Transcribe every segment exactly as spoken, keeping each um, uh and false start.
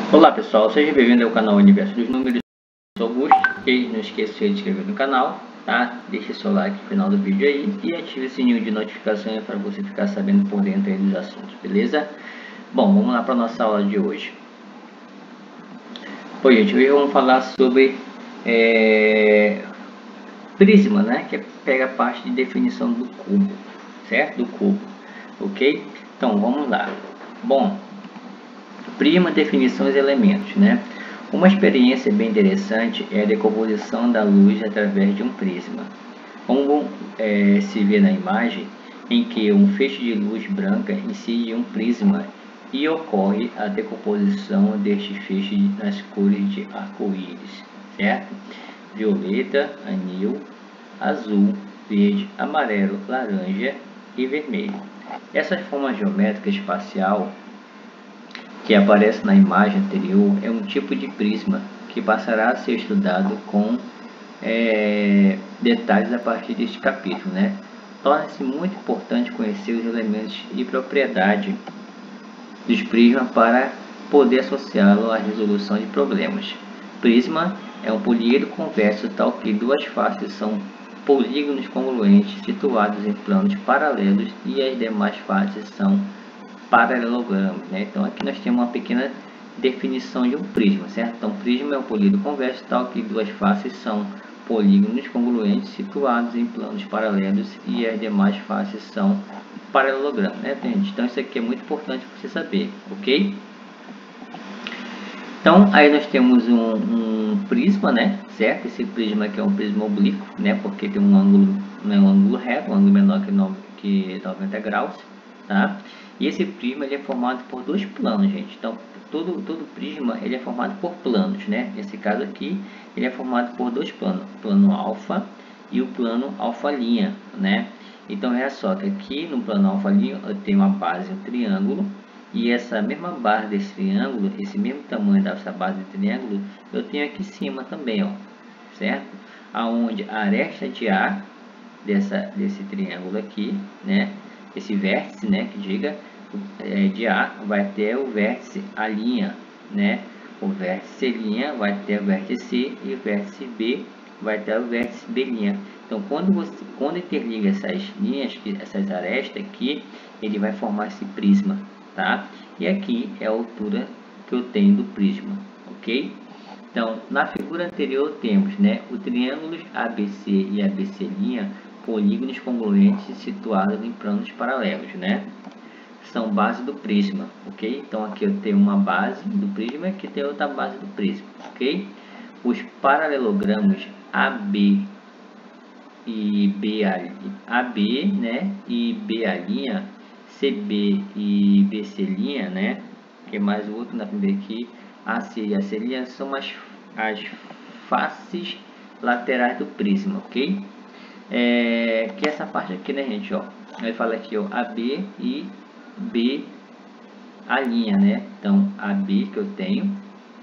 Olá pessoal, seja bem-vindo ao canal Universo dos Números. Eu sou Augusto e não esqueça de se inscrever no canal, tá? Deixe seu like no final do vídeo aí e ative o sininho de notificações para você ficar sabendo por dentro aí dos assuntos, beleza? Bom, vamos lá para a nossa aula de hoje. Bom, gente, hoje vamos falar sobre é, prisma, né? Que pega a parte de definição do cubo, certo? Do cubo, ok? Então, vamos lá. Bom, prisma, definições e elementos, né? Uma experiência bem interessante é a decomposição da luz através de um prisma. Como é, se vê na imagem, em que um feixe de luz branca incide em um prisma e ocorre a decomposição deste feixe nas cores de arco-íris, certo? Violeta, anil, azul, verde, amarelo, laranja e vermelho. Essa forma geométrica espacial que aparece na imagem anterior é um tipo de prisma que passará a ser estudado com é, detalhes a partir deste capítulo, né? Torna-se muito importante conhecer os elementos e propriedade dos prismas para poder associá-lo à resolução de problemas. Prisma é um políedro convexo tal que duas faces são polígonos congruentes situados em planos paralelos e as demais faces são paralelogramas, né? Então aqui nós temos uma pequena definição de um prisma, certo? Então prisma é um polígono convexo tal que duas faces são polígonos congruentes situados em planos paralelos e as demais faces são paralelogramas, né, gente? Então isso aqui é muito importante para você saber, ok? Então aí nós temos um, um prisma, né, certo? Esse prisma aqui é um prisma oblíquo, né, porque tem um ângulo, não é um ângulo reto, um ângulo menor que noventa graus, tá? E esse prisma ele é formado por dois planos, gente. Então todo todo prisma ele é formado por planos, né? Nesse caso aqui ele é formado por dois planos, o plano alfa e o plano alfa linha, né? Então é só que aqui no plano alfa linha eu tenho uma base, um triângulo, e essa mesma base desse triângulo, esse mesmo tamanho dessa base de triângulo, eu tenho aqui em cima também, ó, certo? Aonde a aresta de A dessa desse triângulo aqui, né? Esse vértice, né, que diga é, de A vai ter o vértice A', né? O vértice linha vai ter o vértice C e o vértice B vai ter o vértice B'. Então, quando você quando interliga essas linhas, essas arestas aqui, ele vai formar esse prisma, tá? E aqui é a altura que eu tenho do prisma, ok? Então, na figura anterior temos, né, o triângulo A B C e A B C', polígonos congruentes situados em planos paralelos, né? São base do prisma, ok? Então aqui eu tenho uma base do prisma e aqui tem outra base do prisma, ok? Os paralelogramos A B e B A B, né? E B A', C B e B C', né? Que mais o outro na primeira aqui, A C e A C' são as, as faces laterais do prisma, ok? É, que essa parte aqui, né, gente, ó, aí fala aqui, ó, A B e B A', né? Então A B que eu tenho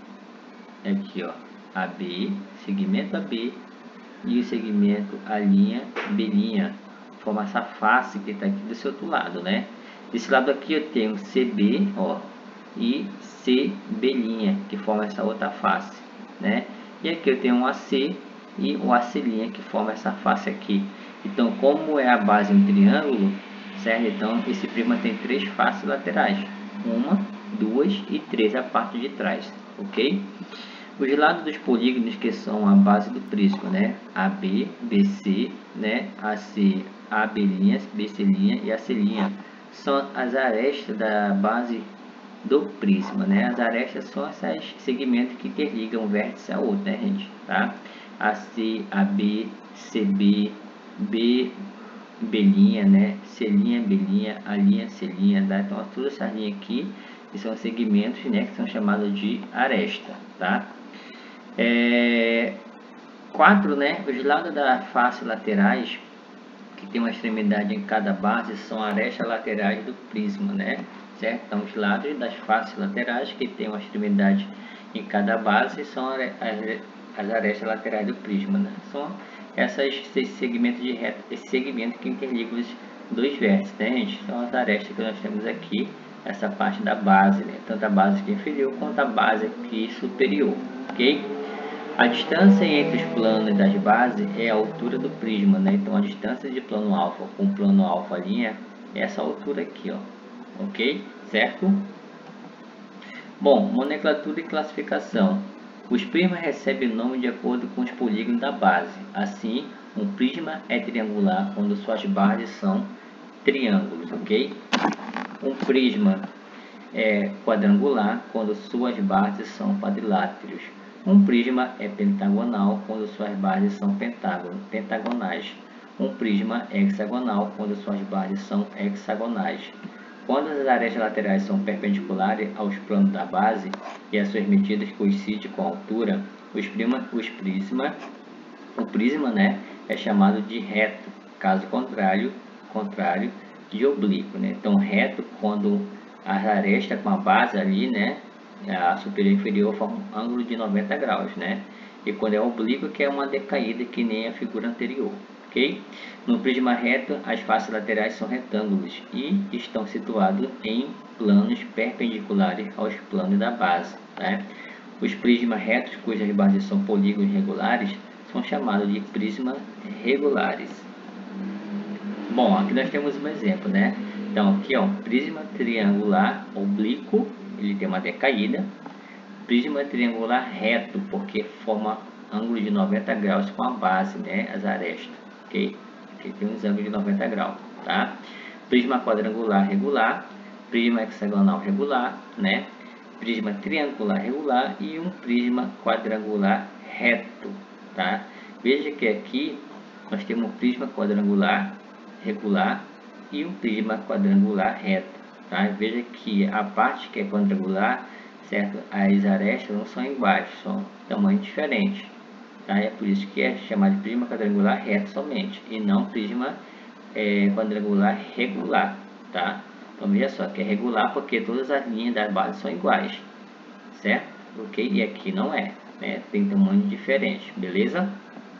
é aqui, ó, A B, segmento A B e o segmento A', B', forma essa face que está aqui desse outro lado, né? Desse lado aqui eu tenho C B, ó, e C B', que forma essa outra face, né? E aqui eu tenho um A C e o A C', que forma essa face aqui. Então, como é a base um triângulo, certo? Então, esse prisma tem três faces laterais. Uma, duas e três a parte de trás, ok? Os lados dos polígonos que são a base do prisma, né? A B, B C, né? A C, A B', B C' e A C', são as arestas da base do prisma, né? As arestas são esses segmentos que interligam um vértice a outro, né, gente? Tá? A C, A B, C B, B, B', né? C', B', A', C', tá? Então, todas essas linhas aqui, que são segmentos, né? Que são chamados de aresta, tá? É, quatro, né? Os lados da face laterais, que tem uma extremidade em cada base, são arestas laterais do prisma, né? Certo? Então, os lados das faces laterais, que tem uma extremidade em cada base, são as, as arestas laterais do prisma, né? São essas, esses segmentos de reta, esse segmento que interliga os dois vértices, né, gente? São as arestas que nós temos aqui essa parte da base, né? Tanto a base aqui inferior quanto a base aqui superior, ok? A distância entre os planos das bases é a altura do prisma, né? Então a distância de plano alfa com plano alfa linha é essa altura aqui, ó, ok? Certo? Bom, nomenclatura e classificação. Os prismas recebem nome de acordo com os polígonos da base. Assim, um prisma é triangular quando suas bases são triângulos, ok? Um prisma é quadrangular quando suas bases são quadriláteros. Um prisma é pentagonal quando suas bases são pentágono, pentagonais. Um prisma é hexagonal quando suas bases são hexagonais. Quando as arestas laterais são perpendiculares aos planos da base e as suas medidas coincidem com a altura, os prisma, os prisma, o prisma, né, é chamado de reto. Caso contrário, contrário de oblíquo, né? Então reto quando as arestas com a base ali, né, a superior e inferior formam um ângulo de noventa graus, né? E quando é oblíquo, que é uma decaída que nem a figura anterior, ok? No prisma reto, as faces laterais são retângulos e estão situados em planos perpendiculares aos planos da base, né? Os prismas retos, cujas bases são polígonos regulares, são chamados de prismas regulares. Bom, aqui nós temos um exemplo, né? Então, aqui ó, prisma triangular oblíquo, ele tem uma decaída. Prisma triangular reto, porque forma ângulo de noventa graus com a base, né? As arestas, ok? Aqui tem uns ângulos de noventa graus, tá? Prisma quadrangular regular, prisma hexagonal regular, né? Prisma triangular regular e um prisma quadrangular reto, tá? Veja que aqui nós temos um prisma quadrangular regular e um prisma quadrangular reto, tá? Veja que a parte que é quadrangular, certo? As arestas não são iguais, são tamanhos diferentes, tá? É por isso que é chamado de prisma quadrangular reto somente e não prisma é, quadrangular regular, tá? Então veja só que é regular porque todas as linhas da base são iguais, certo? Ok? E aqui não é, né? Tem tamanho diferente, beleza?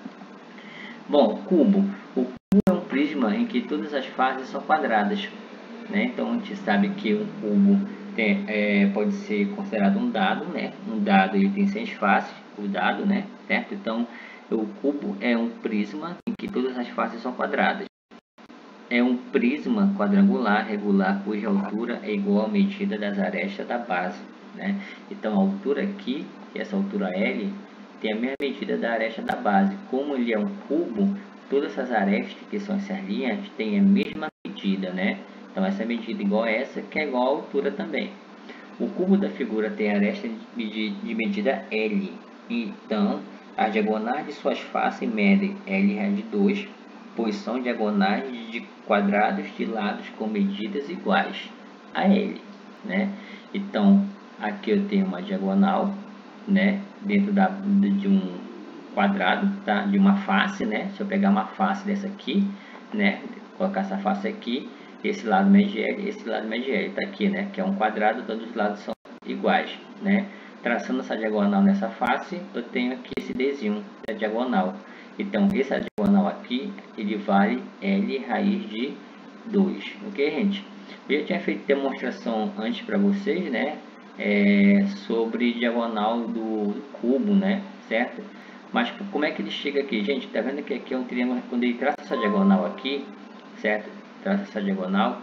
Bom, cubo. O cubo é um prisma em que todas as faces são quadradas, né? Então a gente sabe que um cubo tem, é, pode ser considerado um dado, né? Um dado ele tem seis faces, o dado, né? Certo? Então o cubo é um prisma em que todas as faces são quadradas. É um prisma quadrangular regular cuja altura é igual à medida das arestas da base, né? Então a altura aqui, essa altura L, tem a mesma medida da aresta da base. Como ele é um cubo, todas essas arestas, que são essas linhas, têm a mesma medida, né? Então essa medida igual a essa, que é igual à altura também. O cubo da figura tem aresta de medida L. Então, as diagonais de suas faces medem L raiz de dois, pois são diagonais de quadrados de lados com medidas iguais a L, né? Então, aqui eu tenho uma diagonal, né, dentro da, de um quadrado, tá? De uma face, né? Se eu pegar uma face dessa aqui, né, colocar essa face aqui, esse lado mede L, esse lado mede L, tá aqui, né? Que é um quadrado, todos os lados são iguais, né? Traçando essa diagonal nessa face, eu tenho aqui esse Dzinho, da diagonal. Então, essa diagonal aqui, ele vale L raiz de dois, ok, gente? Eu tinha feito demonstração antes para vocês, né? É, sobre diagonal do cubo, né? Certo? Mas como é que ele chega aqui? Gente, tá vendo que aqui é um triângulo, quando ele traça essa diagonal aqui, certo? Traça essa diagonal,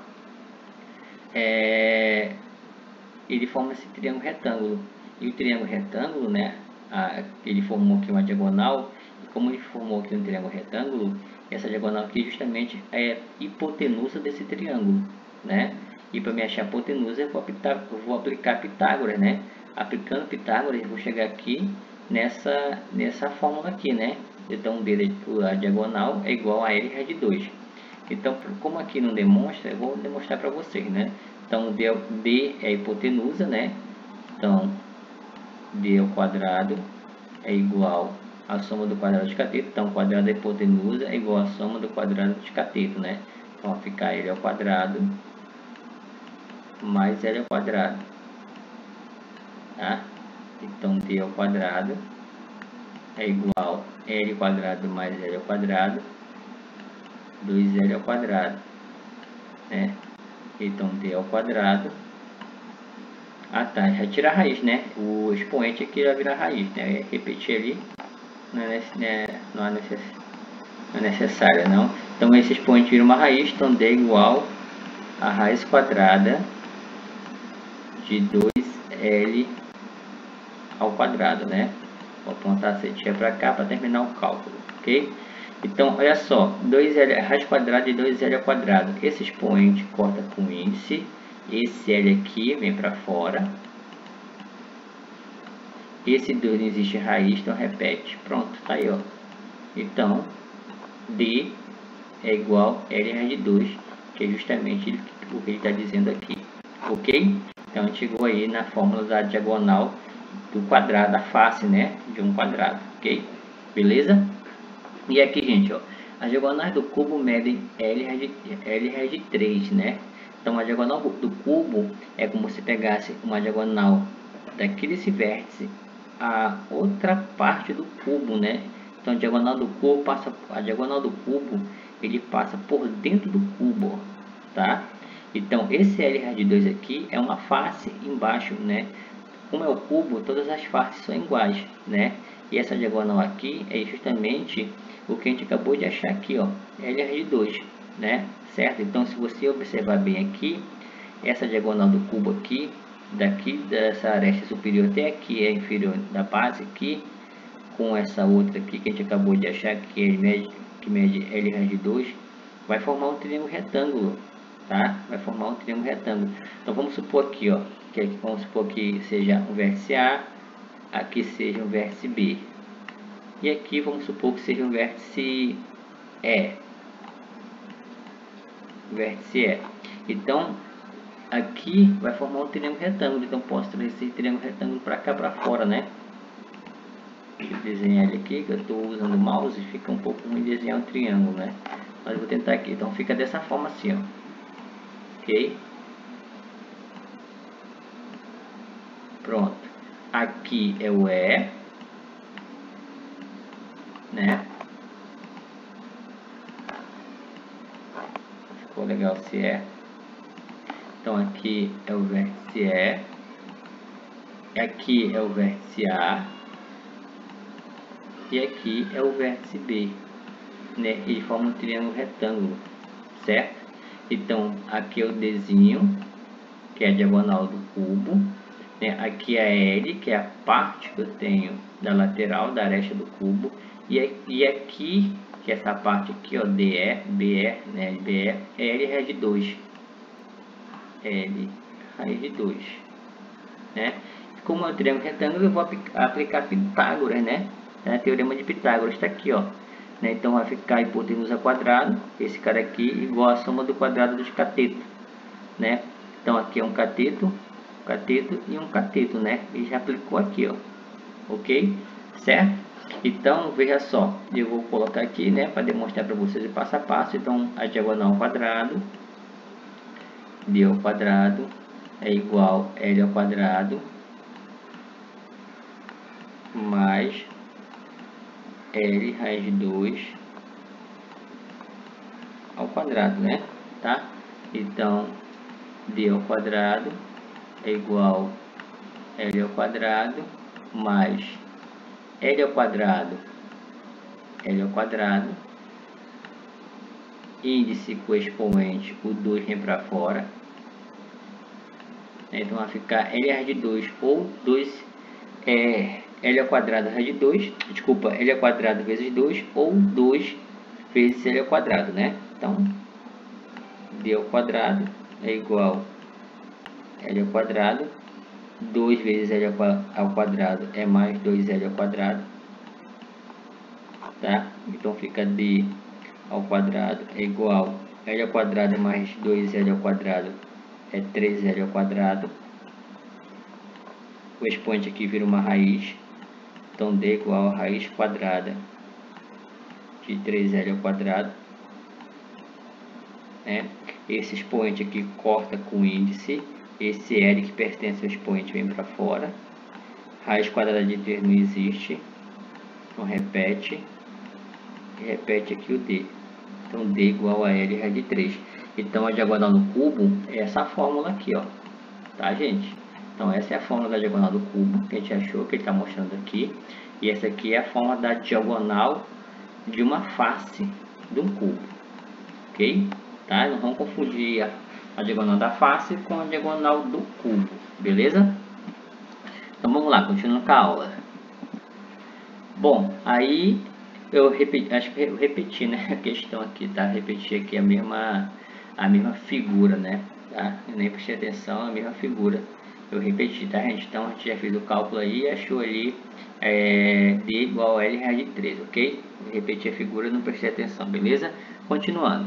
é, ele forma esse triângulo retângulo. E o triângulo retângulo, né? A, ele formou aqui uma diagonal. E como ele formou aqui um triângulo retângulo, essa diagonal aqui justamente é hipotenusa desse triângulo, né? E para me achar a hipotenusa, eu vou, aplicar, eu vou aplicar Pitágoras, né? Aplicando Pitágoras, eu vou chegar aqui nessa, nessa fórmula aqui, né? Então, D, a diagonal é igual a L raiz de dois. Então, como aqui não demonstra, eu vou demonstrar para vocês, né? Então, D, D é a hipotenusa, né? Então, D ao quadrado é igual a soma do quadrado de cateto. Então, o quadrado da hipotenusa é igual a soma do quadrado de cateto, né? Então, vai ficar L ao quadrado mais L ao quadrado, tá? Então, D ao quadrado é igual a L ao quadrado mais L ao quadrado, dois L ao quadrado, né? Então, D ao quadrado Ah tá, já tira a raiz, né? O expoente aqui vai virar raiz, né? Repetir ali não é, né, não é, necess, não é necessário não. Então esse expoente vira uma raiz, então D igual a raiz quadrada de dois L ao quadrado, né? Vou apontar a setinha para cá para terminar o cálculo, ok? Então, olha só, dois L, raiz quadrada de dois L ao quadrado. Esse expoente corta com índice, esse L aqui vem para fora. Esse dois não existe raiz, então repete. Pronto, tá aí, ó. Então, D é igual a L raiz de dois, que é justamente o que ele está dizendo aqui, ok? Então, a gente chegou aí na fórmula da diagonal do quadrado, da face, né, de um quadrado, ok? Beleza? E aqui, gente, ó, as diagonais do cubo medem L raiz de, L raiz de três, né? Então, a diagonal do cubo é como se pegasse uma diagonal daqui desse vértice a outra parte do cubo, né? Então, a diagonal do cubo passa, a diagonal do cubo, ele passa por dentro do cubo, tá? Então, esse L raiz de dois aqui é uma face embaixo, né? Como é o cubo, todas as faces são iguais, né? E essa diagonal aqui é justamente o que a gente acabou de achar aqui, ó, L raiz de dois, né? Certo? Então, se você observar bem aqui, essa diagonal do cubo aqui, daqui dessa aresta superior até aqui é inferior da base aqui, com essa outra aqui que a gente acabou de achar que é mede, que mede L raiz de dois, vai formar um triângulo retângulo, tá? Vai formar um triângulo retângulo. Então, vamos supor aqui, ó, que aqui, vamos supor que seja um vértice A, aqui seja um vértice B. E aqui vamos supor que seja um vértice E. Vértice E. Então, aqui vai formar um triângulo retângulo. Então, posso trazer esse triângulo retângulo para cá, para fora, né? Deixa eu desenhar ele aqui, que eu estou usando o mouse e fica um pouco ruim desenhar um triângulo, né? Mas vou tentar aqui. Então, fica dessa forma assim, ó. Ok? Pronto. Aqui é o E, né? Ficou legal se é. Então, aqui é o vértice E. Aqui é o vértice A. E aqui é o vértice B, né? Ele forma um triângulo retângulo, certo? Então, aqui é o Dzinho, que é a diagonal do cubo, né? Aqui é a L, que é a parte que eu tenho da lateral, da aresta do cubo, e, e aqui, que é essa parte aqui, ó, D E, B E, né? B E, é L raiz de dois. L raiz de dois, né? Como é um triângulo retângulo, eu vou aplicar Pitágoras, né? É, teorema de Pitágoras está aqui, ó. Né? Então vai ficar a hipotenusa quadrado, esse cara aqui, igual a soma do quadrado dos catetos, né? Então aqui é um cateto, cateto e um cateto, né? E já aplicou aqui, ó. Ok? Certo? Então, veja só, eu vou colocar aqui, né, para demonstrar para vocês o passo a passo. Então, a diagonal ao quadrado, D ao quadrado, é igual a L ao quadrado, mais L raiz de dois ao quadrado, né? Tá? Então, D ao quadrado é igual a L ao quadrado mais L ao quadrado, L ao quadrado, índice com expoente, o dois vem para fora. Então, vai ficar L raiz de dois ou dois, é, L ao quadrado raiz de dois, desculpa, L ao quadrado vezes dois, ou dois vezes L ao quadrado, né? Então, D ao quadrado é igual a L ao quadrado, dois vezes L ao quadrado é mais dois L ao quadrado, tá? Então, fica D ao quadrado é igual a L ao quadrado mais dois L ao quadrado é três L ao quadrado. O expoente aqui vira uma raiz, então D igual a raiz quadrada de três L ao quadrado, né? Esse expoente aqui corta com índice, esse L que pertence ao expoente vem para fora, raiz quadrada de três não existe, então repete, e repete aqui o D, então D igual a L raiz de três. Então a diagonal no cubo é essa fórmula aqui, ó, tá, gente? Então essa é a forma da diagonal do cubo que a gente achou, que ele está mostrando aqui. E essa aqui é a forma da diagonal de uma face de um cubo, ok? Tá? Não vamos confundir a, a diagonal da face com a diagonal do cubo, beleza? Então vamos lá, continuando com a aula. Bom, aí eu repeti, acho que eu repeti, né, a questão aqui, tá? Repeti aqui a mesma, a mesma figura, né? Tá? Eu nem prestei atenção, a mesma figura. Eu repeti, tá, gente? Então a gente já fez o cálculo aí e achou ali é, D igual a L raiz de três, ok? Eu repeti a figura, não prestei atenção, beleza? Continuando.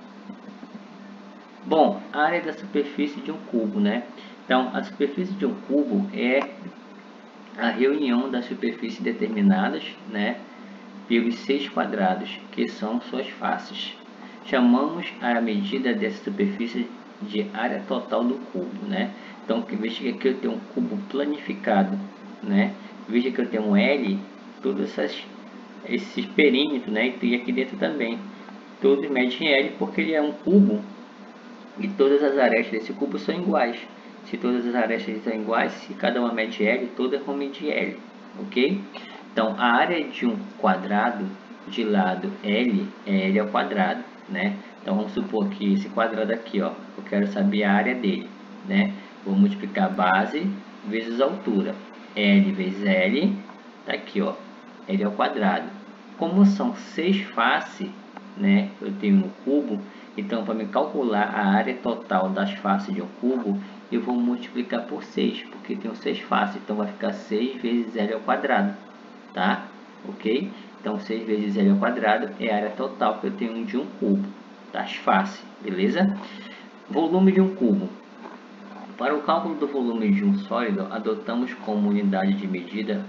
Bom, a área da superfície de um cubo, né? Então, a superfície de um cubo é a reunião das superfícies determinadas, né, pelos seis quadrados, que são suas faces. Chamamos a medida dessa superfície de área total do cubo, né? Então, veja que aqui eu tenho um cubo planificado, né? Veja que eu tenho um L, todos essas, esses perímetros, né? E aqui dentro também, todos medem L, porque ele é um cubo e todas as arestas desse cubo são iguais. Se todas as arestas são iguais, se cada uma mede L, todas vão medir L, ok? Então, a área de um quadrado de lado L é L ao quadrado, né? Então, vamos supor que esse quadrado aqui, ó, eu quero saber a área dele, né? Vou multiplicar a base vezes a altura. L vezes L, tá aqui, ó, L ao quadrado. Como são seis faces, né? Eu tenho no cubo, então, para me calcular a área total das faces de um cubo, eu vou multiplicar por seis, porque tem seis faces, então vai ficar seis vezes L ao quadrado, tá? Ok? Então, seis vezes L ao quadrado é a área total que eu tenho de um cubo, das faces, beleza? Volume de um cubo. Para o cálculo do volume de um sólido, adotamos como unidade de medida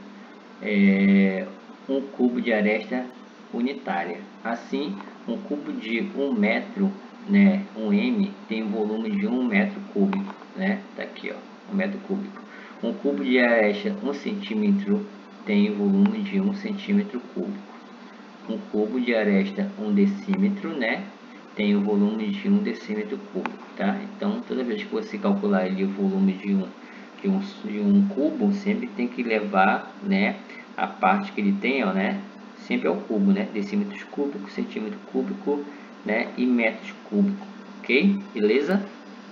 é, um cubo de aresta unitária. Assim, um cubo de um metro, né, um M, tem volume de um metro cúbico, né? Tá aqui, ó, um metro cúbico. Um cubo de aresta um centímetro tem volume de um centímetro cúbico. Um cubo de aresta um decímetro, né, tem o volume de um decímetro cúbico, tá? Então, toda vez que você calcular ali o volume de um de um, de um cubo, sempre tem que levar, né, a parte que ele tem, ó, né, sempre é o cubo, né, decímetros cúbicos, centímetro cúbico, né, e metros cúbicos, ok? Beleza?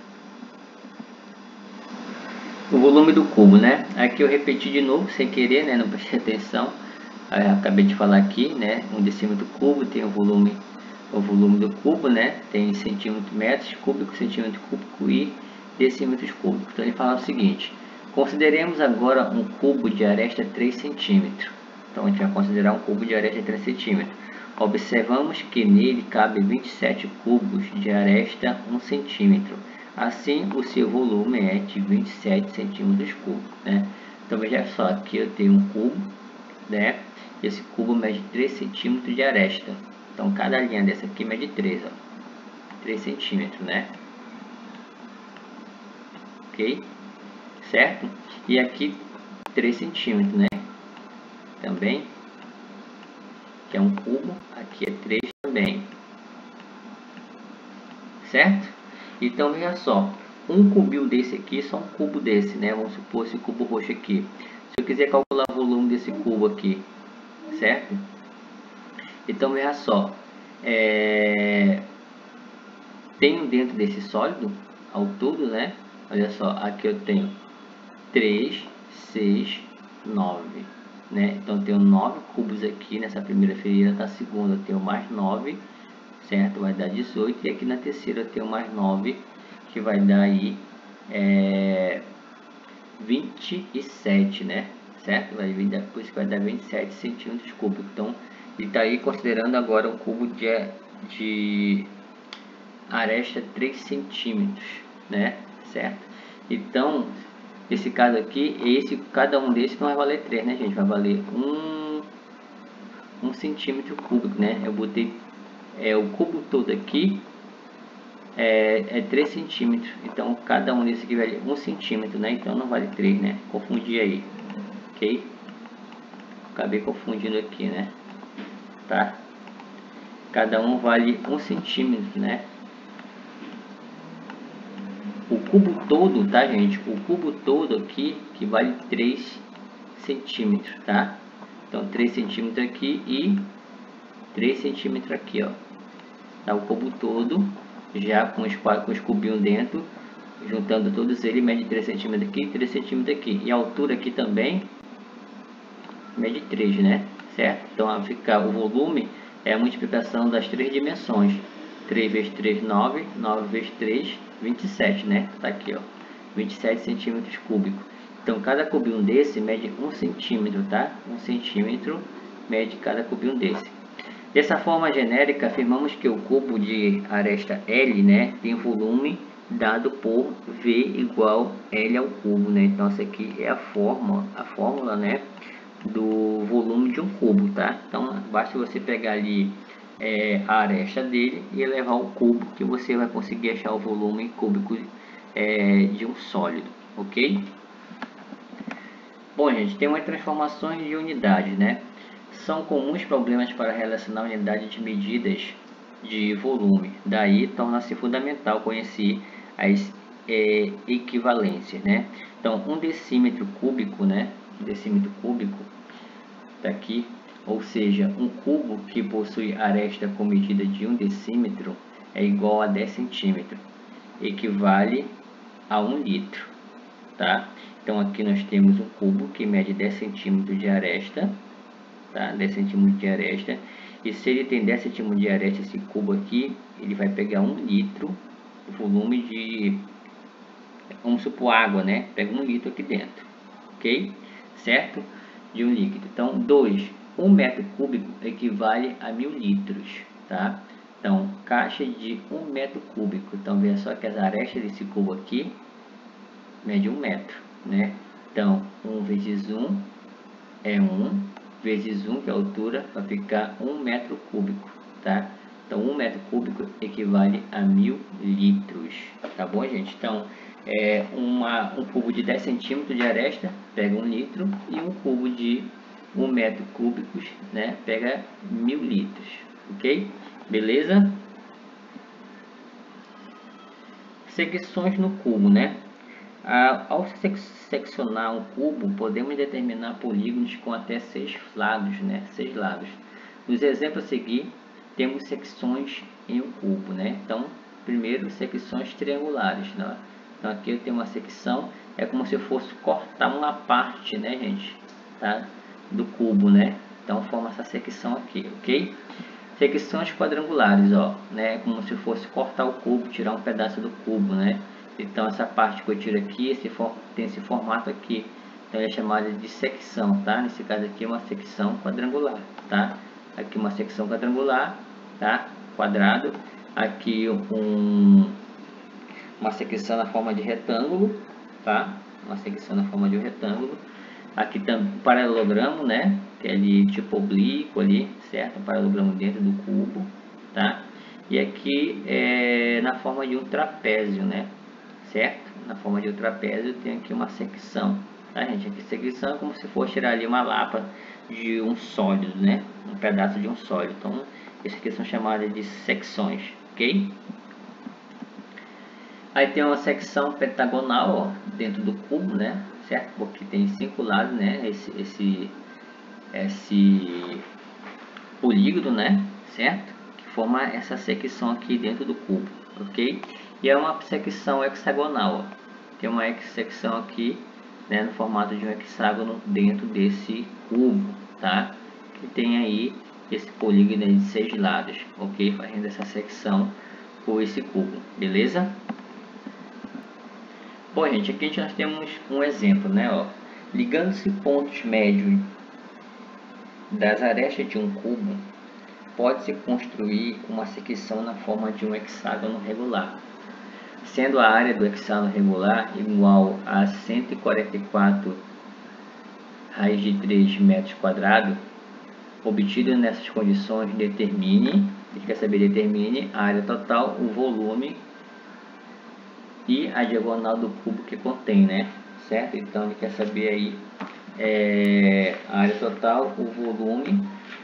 O volume do cubo, né? Aqui eu repeti de novo, sem querer, né, não prestei atenção. Eu acabei de falar aqui, né, um decímetro cubo tem o volume, o volume do cubo, né, tem centímetros, metros cúbicos, centímetro cúbico e decímetros cúbicos. Então ele fala o seguinte: consideremos agora um cubo de aresta três centímetros. Então a gente vai considerar um cubo de aresta três centímetros. Observamos que nele cabe vinte e sete cubos de aresta um centímetro. Assim, o seu volume é de vinte e sete centímetros cúbicos, né? Então veja só, aqui eu tenho um cubo, né? Esse cubo mede três centímetros de aresta. Então cada linha dessa aqui mede três, ó, três centímetros, né? Ok? Certo? E aqui três centímetros, né? Também, que é um cubo, aqui é três também. Certo? Então veja só, um cubinho desse aqui, só um cubo desse, né? Vamos supor esse cubo roxo aqui. Se eu quiser calcular o volume desse cubo aqui, certo? Então veja só, é... tenho dentro desse sólido, ao todo, né? Olha só, aqui eu tenho três, seis, nove, né? Então eu tenho nove cubos aqui nessa primeira fileira, na segunda eu tenho mais nove, certo? Vai dar dezoito, e aqui na terceira eu tenho mais nove, que vai dar aí é, vinte e sete, né? Certo? Vai vir depois que vai dar vinte e sete centímetros cúbicos. Então ele está aí considerando agora um cubo de, de aresta três centímetros, né? Certo? Então esse caso aqui, esse, cada um desses não vai valer três, né, gente? Vai valer um, um centímetro cúbico, né? Eu botei é, o cubo todo aqui é, é três centímetros. Então, cada um desses aqui vale um centímetro, né? Então, não vale três, né? Confundi aí, ok? Acabei confundindo aqui, né? Tá? Cada um vale um centímetro, né? O cubo todo, tá, gente? O cubo todo aqui que vale três centímetros, tá? Então três centímetros aqui e três centímetros aqui, ó. Tá, o cubo todo já com os, com os cubinhos dentro, juntando todos eles, mede três centímetros aqui e três centímetros aqui. E a altura aqui também mede três, né? Certo? Então vai ficar o volume é a multiplicação das três dimensões. três vezes três, nove, nove vezes três, vinte e sete, né? Tá aqui, ó, vinte e sete centímetros cúbicos. Então cada cubinho desse mede um centímetro, tá? um centímetro mede cada cubinho desse. Dessa forma genérica, afirmamos que o cubo de aresta L, né, tem volume dado por V igual L ao cubo, né? Então essa aqui é a fórmula, a fórmula, né, do volume de um cubo, tá? Então basta você pegar ali é, a aresta dele e elevar ao cubo, que você vai conseguir achar o volume cúbico é, de um sólido, ok? Bom, gente, tem umas transformações de unidades, né? São comuns problemas para relacionar unidades de medidas de volume. Daí torna-se fundamental conhecer as é, equivalências, né? Então, um decímetro cúbico, né? Um decímetro cúbico tá aqui, ou seja, um cubo que possui aresta com medida de um decímetro é igual a dez centímetros, equivale a um litro, tá? Então aqui nós temos um cubo que mede dez centímetros de aresta, tá? dez centímetros de aresta, e se ele tem dez centímetros de aresta, esse cubo aqui, ele vai pegar um litro, volume de, vamos supor, água, né? Pega um litro aqui dentro, ok? Certo? De um líquido. Então, dois, um metro cúbico equivale a mil litros, tá? Então, caixa de um metro cúbico. Então, veja só que as arestas desse cubo aqui mede um metro, né? Então, um vezes um é um, vezes um, que é a altura, vai ficar um metro cúbico, tá? Então, um metro cúbico equivale a mil litros, tá bom, gente? Então, é uma, um cubo de dez centímetros de aresta pega um litro e um cubo de um metro cúbico, né, pega mil litros, ok? Beleza? Secções no cubo, né? Ao seccionar um cubo, podemos determinar polígonos com até seis lados, né? Seis lados. Nos exemplos a seguir, temos secções em um cubo, né? Então, primeiro, secções triangulares, né? Então, aqui eu tenho uma secção, é como se eu fosse cortar uma parte, né, gente? Tá? Do cubo, né? Então, forma essa secção aqui, ok? Secções quadrangulares, ó, né? É como se fosse cortar o cubo, tirar um pedaço do cubo, né? Então, essa parte que eu tiro aqui, esse for, tem esse formato aqui. Então, é chamada de secção, tá? Nesse caso aqui é uma secção quadrangular, tá? Aqui uma secção quadrangular, tá? Quadrado. Aqui um, uma secção na forma de retângulo, tá? Uma secção na forma de um retângulo. Aqui também um paralelogramo, né? Que é de tipo oblíquo ali, certo? Um paralelogramo dentro do cubo, tá? E aqui é na forma de um trapézio, né? Certo? Na forma de um trapézio tem aqui uma secção, tá, gente? Aqui secção é como se fosse tirar ali uma lapa de um sólido, né? Um pedaço de um sólido. Então, essas aqui são chamadas de secções, ok? Aí tem uma secção pentagonal, ó, dentro do cubo, né? Certo? Porque tem cinco lados, né? Esse, esse, esse polígono, né? Certo? Que forma essa secção aqui dentro do cubo, ok? E é uma secção hexagonal, ó. Tem uma secção aqui, né, no formato de um hexágono dentro desse cubo, tá? Que tem aí esse polígono de seis lados, ok? Fazendo essa secção por esse cubo, beleza? Bom, gente, aqui nós temos um exemplo, né, ó. Ligando-se pontos médios das arestas de um cubo, pode-se construir uma secção na forma de um hexágono regular, sendo a área do hexágono regular igual a cento e quarenta e quatro raiz de três metros quadrados. Obtido nessas condições, determine, a gente quer saber, determine a área total, o volume e a diagonal do cubo que contém, né? Certo? Então ele quer saber aí é, a área total, o volume,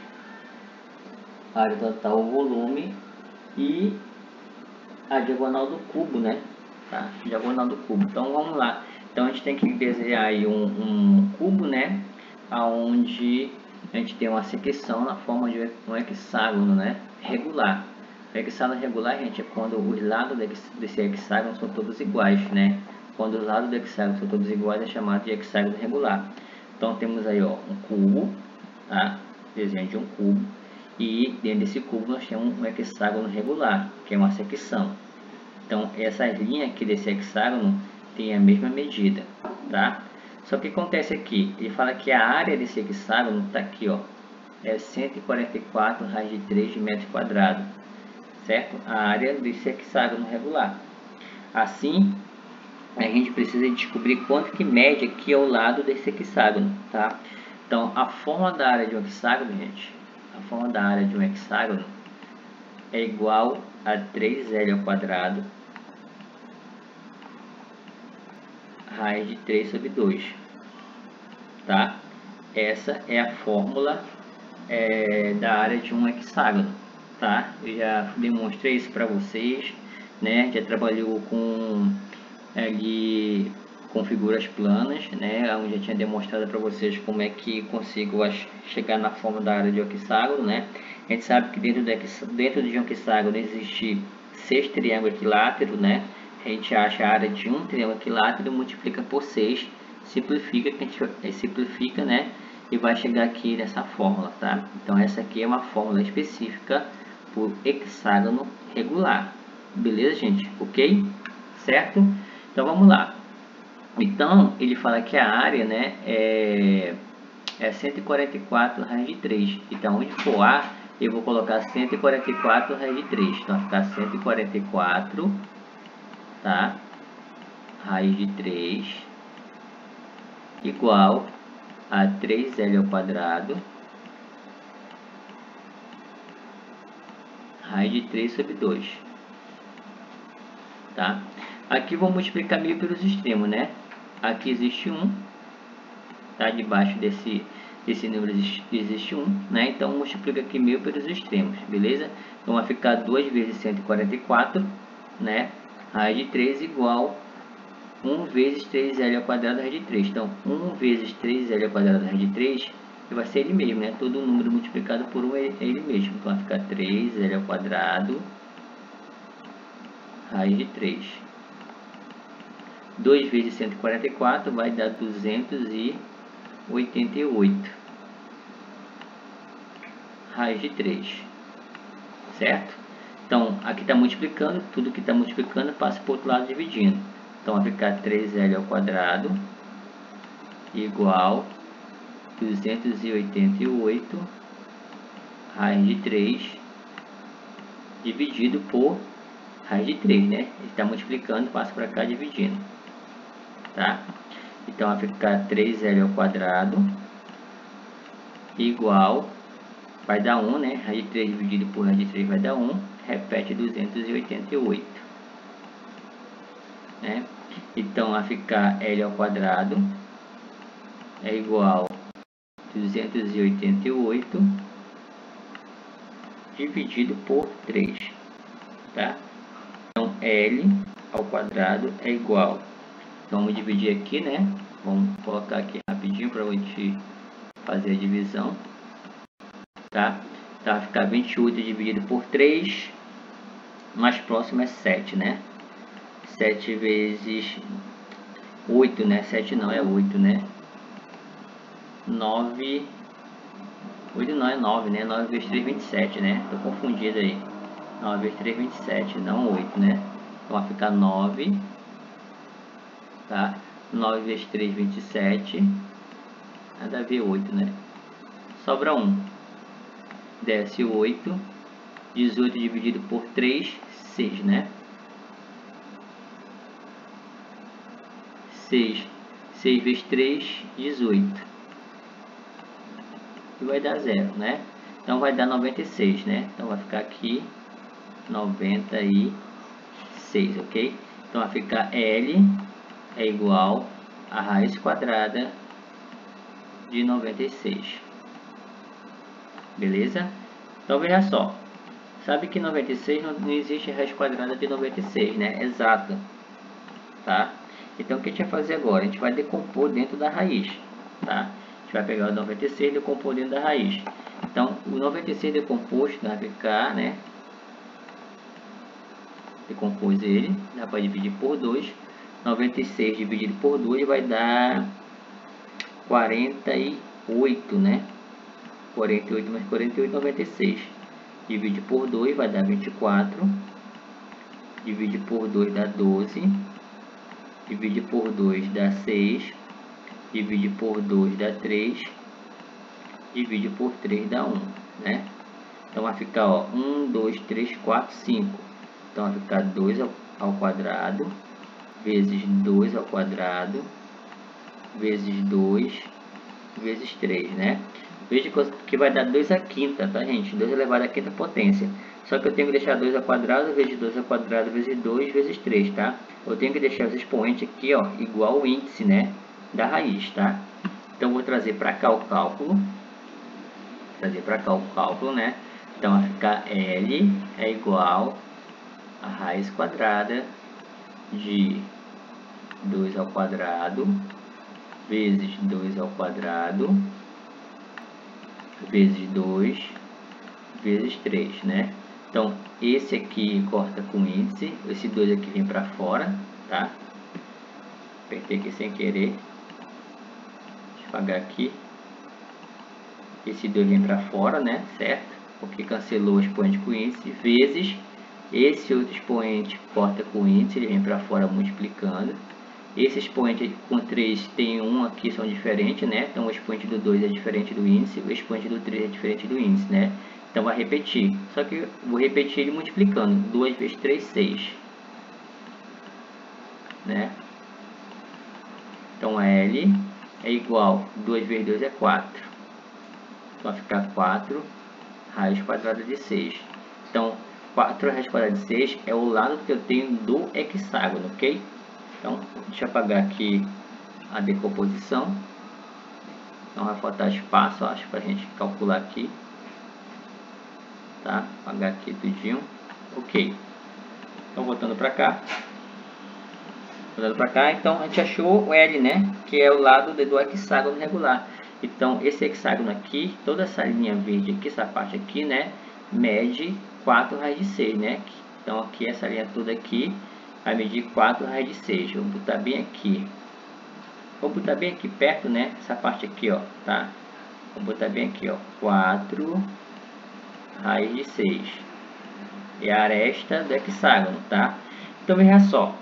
a área total, o volume e a diagonal do cubo, né? tá? Diagonal do cubo. Então vamos lá. Então a gente tem que desenhar aí um, um cubo, né? Aonde a gente tem uma secção na forma de um hexágono, né? Regular. O hexágono regular, gente, é quando os lados desse hexágono são todos iguais, né? Quando os lados do hexágono são todos iguais, é chamado de hexágono regular. Então temos aí, ó, um cubo, tá? Desenho de um cubo. E dentro desse cubo nós temos um hexágono regular, que é uma secção. Então essas linhas aqui desse hexágono tem a mesma medida, tá? Só que acontece aqui, ele fala que a área desse hexágono está aqui, ó, é cento e quarenta e quatro raiz de três de metro quadrado, certo? A área desse hexágono regular. Assim, a gente precisa descobrir quanto que mede aqui ao lado desse hexágono, tá? Então, a forma da área de um hexágono, gente, a forma da área de um hexágono é igual a três L ao quadrado raiz de três sobre dois, tá? Essa é a fórmula é, da área de um hexágono, tá? Eu já demonstrei isso para vocês, né? Já trabalhou com ali com figuras planas, né? Eu já tinha demonstrado para vocês como é que consigo chegar na forma da área de um hexágono, né? A gente sabe que dentro de, dentro de um hexágono existe seis triângulos equiláteros, né? A gente acha a área de um triângulo equilátero, multiplica por seis, simplifica, que a gente simplifica, né? E vai chegar aqui nessa fórmula, tá? Então essa aqui é uma fórmula específica por hexágono regular, beleza, gente? Ok? Certo? Então vamos lá. Então ele fala que a área, né, é, é cento e quarenta e quatro raiz de três. Então onde for A, eu vou colocar cento e quarenta e quatro raiz de três. Então vai ficar cento e quarenta e quatro, tá? Raiz de três igual a três L ao quadrado raiz de três sobre dois, tá? Aqui vou multiplicar mil pelos extremos, né? Aqui existe um, tá? Debaixo desse, desse número existe um, né? Então multiplica aqui mil pelos extremos, beleza? Então vai ficar duas vezes cento e quarenta e quatro, né? Raiz de três igual um vezes três L ao quadrado raiz de três. Então um vezes três L ao quadrado raiz de três vai ser ele mesmo, né? Todo número multiplicado por um é ele mesmo. Então vai ficar três L ao quadrado raiz de três. dois vezes cento e quarenta e quatro vai dar duzentos e oitenta e oito raiz de três, certo? Então aqui está multiplicando, tudo que está multiplicando passa para o outro lado dividindo. Então vai ficar três L ao quadrado igual duzentos e oitenta e oito raiz de três dividido por raiz de três, né? Ele está multiplicando, passa para cá dividindo, tá? Então vai ficar três L ao quadrado igual, vai dar um, né? Raiz de três dividido por raiz de três vai dar um, repete duzentos e oitenta e oito, né? Então vai ficar L ao quadrado é igual a duzentos e oitenta e oito dividido por três, tá? Então L ao quadrado é igual, então vamos dividir aqui, né? Vamos colocar aqui rapidinho para a gente fazer a divisão, tá? Então vai ficar vinte e oito dividido por três, mais próximo é sete, né? sete vezes oito, né? sete não, é oito, né? nove, oito não, é nove, né? nove vezes três, vinte e sete, né? Tô confundido aí. nove vezes três, vinte e sete, não oito, né? Então vai ficar nove, tá? nove vezes três, vinte e sete. Nada a ver oito, né? Sobra um. Desce oito. dezoito dividido por três, seis, né? seis. seis vezes três, dezoito. E vai dar zero, né? Então vai dar noventa e seis, né? Então vai ficar aqui noventa e seis, ok? Então vai ficar L é igual a raiz quadrada de noventa e seis. Beleza? Então veja só. Sabe que noventa e seis não, não existe raiz quadrada de noventa e seis, né? Exata. tá? Então o que a gente vai fazer agora? A gente vai decompor dentro da raiz, tá? A gente vai pegar o noventa e seis e decompor dentro da raiz. Então o noventa e seis decomposto vai ficar, né? Decompôs ele, dá para dividir por dois. noventa e seis dividido por dois vai dar quarenta e oito, né? quarenta e oito mais quarenta e oito, noventa e seis. Divide por dois vai dar vinte e quatro. Divide por dois dá doze. Divide por dois dá seis. Divide por dois dá três. Divide por três dá um, né? Então vai ficar, ó, um, dois, três, quatro, cinco. Então vai ficar dois ao, ao quadrado, vezes dois ao quadrado, vezes dois, vezes três, né? Veja que vai dar dois à quinta, tá, gente? dois elevado à quinta potência. Só que eu tenho que deixar dois ao quadrado, vezes dois ao quadrado, vezes dois, vezes três, tá? Eu tenho que deixar os expoentes aqui, ó, igual ao índice, né, da raiz, tá? Então, vou trazer para cá o cálculo. Trazer para cá o cálculo, né? Então, vai ficar L é igual a raiz quadrada de dois ao quadrado, vezes dois ao quadrado, vezes dois, vezes três, né? Então, esse aqui corta com índice, esse dois aqui vem para fora, tá? Apertei aqui sem querer. Deixa eu apagar aqui. Esse dois vem para fora, né? Certo? Porque cancelou o expoente com índice, vezes esse outro expoente corta com índice, ele vem para fora multiplicando. Esse expoente com três tem um aqui, são diferentes, né? Então o expoente do dois é diferente do índice, o expoente do três é diferente do índice, né? Então vai repetir. Só que eu vou repetir ele multiplicando. dois vezes três, seis. Né? Então L é igual, dois vezes dois é quatro. Então vai ficar quatro raiz quadrada de seis. Então quatro raiz quadrada de seis é o lado que eu tenho do hexágono, ok? Então, deixa eu apagar aqui a decomposição. Não vai faltar espaço, acho, para a gente calcular aqui. Tá? Apagar aqui tudinho. Ok. Então, voltando para cá. Voltando para cá, então a gente achou o L, né? Que é o lado do hexágono regular. Então, esse hexágono aqui, toda essa linha verde aqui, essa parte aqui, né? Mede quatro raiz de seis, né? Então, aqui, essa linha toda aqui vai medir quatro raiz de seis. Vou botar bem aqui. Vou botar bem aqui perto, né? Essa parte aqui, ó, tá? Vou botar bem aqui, ó. quatro raiz de seis. É a aresta do hexágono, tá? Então, veja só.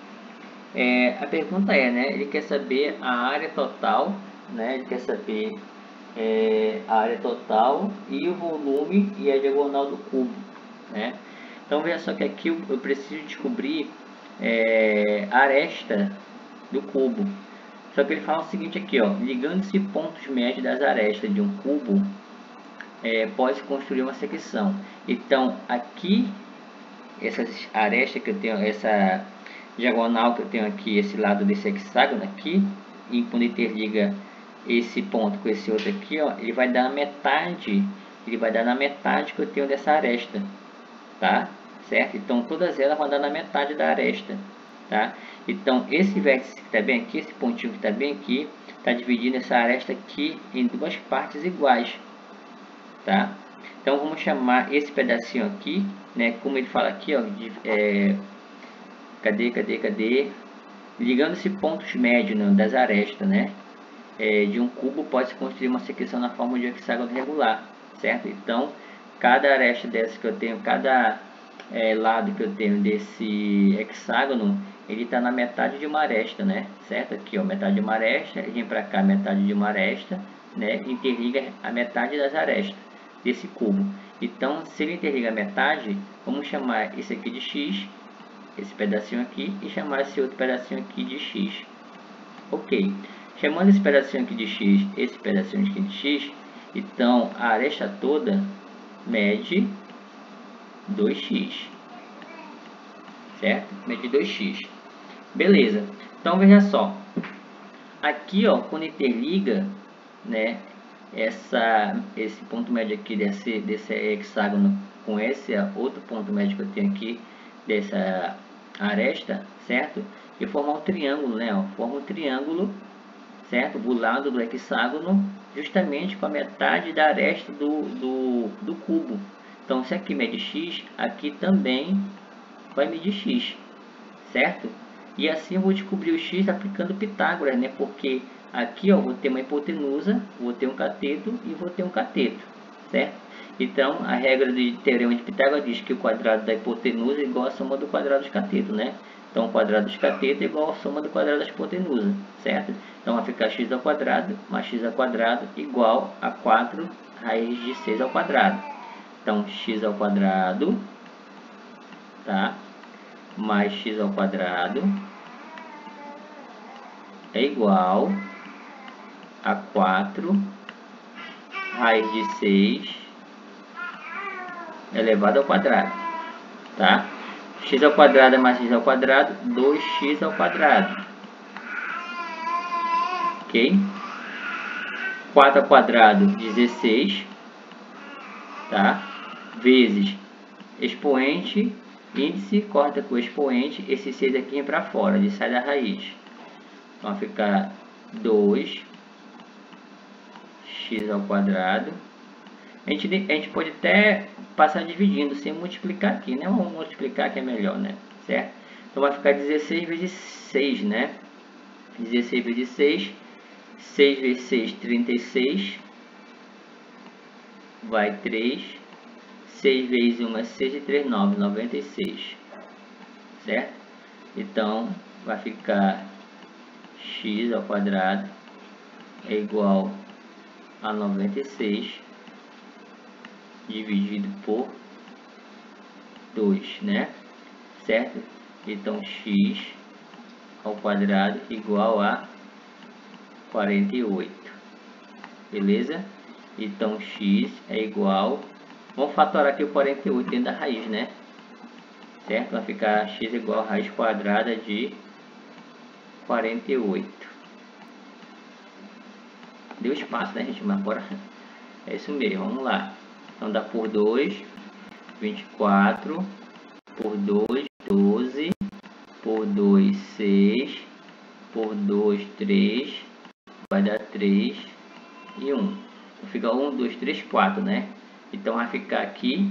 É, a pergunta é, né? Ele quer saber a área total, né? Ele quer saber é, a área total e o volume e a diagonal do cubo, né? Então, veja só que aqui eu, eu preciso descobrir é, a aresta do cubo. Só que ele fala o seguinte aqui, ó, ligando-se pontos médios das arestas de um cubo, é, pode construir uma secção. Então, aqui, essas arestas que eu tenho, essa diagonal que eu tenho aqui, esse lado desse hexágono aqui, e quando interliga esse ponto com esse outro aqui, ó, ele vai dar a metade, ele vai dar na metade que eu tenho dessa aresta, tá? Certo? Então, todas elas vão dar na metade da aresta, tá? Então, esse vértice que está bem aqui, esse pontinho que está bem aqui, está dividindo essa aresta aqui em duas partes iguais, tá? Então, vamos chamar esse pedacinho aqui, né? Como ele fala aqui, ó, de, é, cadê, cadê, cadê? Ligando-se pontos médios, né, das arestas, né? É, de um cubo pode-se construir uma secção na forma de hexágono regular, certo? Então, cada aresta dessa que eu tenho, cada é, lado que eu tenho desse hexágono, ele está na metade de uma aresta, né? Certo? Aqui, ó, metade de uma aresta, ele vem para cá, metade de uma aresta, né? Interliga a metade das arestas desse cubo. Então, se ele interliga a metade, vamos chamar esse aqui de X, esse pedacinho aqui, e chamar esse outro pedacinho aqui de X. Ok. Chamando esse pedacinho aqui de X, esse pedacinho aqui de X, então a aresta toda mede dois x. Certo? Mede dois x. Beleza. Então veja só. Aqui, ó, quando interliga, né, essa, esse ponto médio aqui desse, desse hexágono com esse outro ponto médio que eu tenho aqui, dessa aresta, certo? e formar um triângulo, né? Ó, forma um triângulo, certo? O lado do hexágono justamente com a metade da aresta do, do, do cubo. Então, se aqui mede x, aqui também vai medir x, certo? E assim eu vou descobrir o x aplicando Pitágoras, né? Porque aqui, ó, vou ter uma hipotenusa, vou ter um cateto e vou ter um cateto, certo? Então, a regra do teorema de Pitágoras diz que o quadrado da hipotenusa é igual à soma do quadrado dos catetos, né? Então, o quadrado dos catetos é igual à soma do quadrado da hipotenusa, certo? Então, vai ficar x ao quadrado mais x ao quadrado igual a quatro raiz de seis ao quadrado. Então, x ao quadrado, tá? Mais x ao quadrado é igual a quatro raiz de seis elevado ao quadrado, tá? X ao quadrado mais x ao quadrado, dois x ao quadrado, ok? quatro ao quadrado, dezesseis, tá? Vezes expoente, índice, corta com o expoente, esse seis aqui vem para fora, ele sai da raiz. Então vai ficar dois x ao quadrado. A gente, a gente pode até passar dividindo sem multiplicar aqui, né? Vamos multiplicar que é melhor, né? Certo? Então vai ficar dezesseis vezes seis, né? dezesseis vezes seis, seis vezes seis, trinta e seis, vai três, seis vezes um é seis e três, nove, noventa e seis, certo? Então vai ficar x ao quadrado é igual a noventa e seis dividido por dois, né? Certo? Então x ao quadrado igual a quarenta e oito, beleza? Então x é igual, vamos fatorar aqui o quarenta e oito dentro da raiz, né? Certo? Vai ficar x igual a raiz quadrada de quarenta e oito. Deu espaço, né, gente? Mas agora é isso mesmo, vamos lá. Então dá por dois, vinte e quatro, por dois, doze, por dois, seis, por dois, três, vai dar três e um. Fica um, dois, três, quatro, né? Então vai ficar aqui